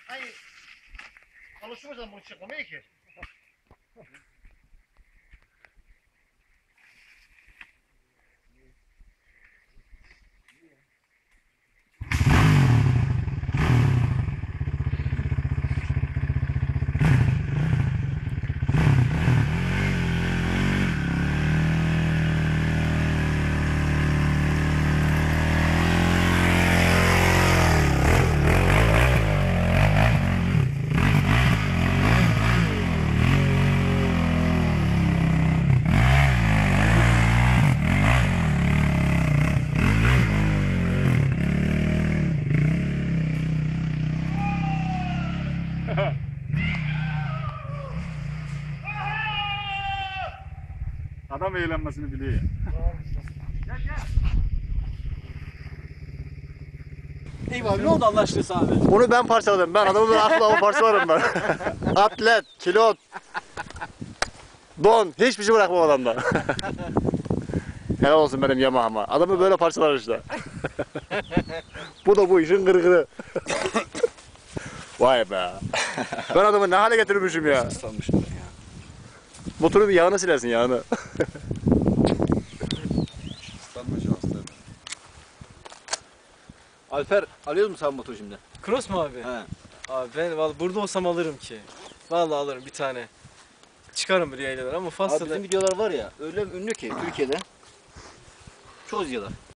Hani alışmışsan bunu çıkmamaya ki. Adam eğlenmesini biliyor ya. Eyvah ne oldu Allah aşkına abi? Bunu ben parçaladım. Ben adamın aklına parçalarım ben. Atlet, kilot, don. Hiçbir şey bırakmam adamda. Helal olsun benim Yamaha'ma. Adamı böyle parçalar işte. Bu da bu işin gırgırı. Vay be. Ben adamı ne hale getirmişim ya. Islanmışım ben ya. Motorun yağını silersin yağını. Islanma şansları. Alper alıyor musun sen motoru şimdi? Cross mu abi? He. Abi ben vallahi burada olsam alırım ki. Vallahi alırım bir tane. Çıkarım bir yaylalar ama Abi Fas'ta da bizim videolar var ya öyle ünlü ki Türkiye'de. Çoğu izliyorlar.